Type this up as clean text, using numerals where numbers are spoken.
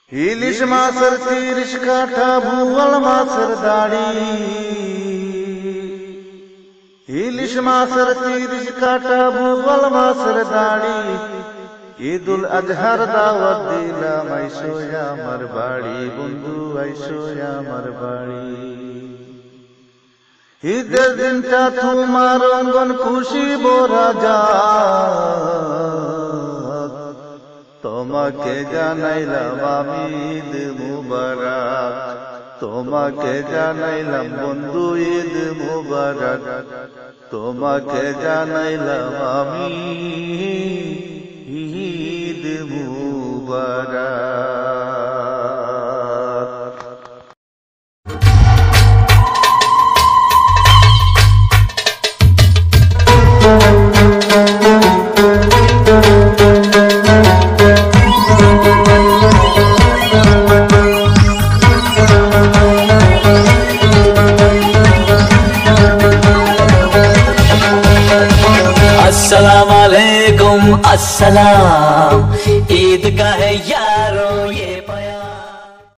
ইলিশ মাছের 30 কাঠা ভুয়াল মাছের দাড়ি, ইলিশ মাছের 30 কাঠা ভুয়াল মাছের দাড়ি, ঈদুল আজহার দাওয়াত দিলাম আইসো আমার বাড়ি, বন্ধু আইসো আমার বাড়ি। ঈদের দিনটা তোমার অঙ্গন খুশি ভরা যাক, তোমাকে জানাইলাম আমি ঈদ মুবারক, তোমাকে জানাইলাম বন্ধু ঈদ মুবারক, তোমাকে জানাইলাম আমি ঈদ মুবারক। अस्सलाम वालेकुम अस्सलाम, ईद का है यारो ये बयान।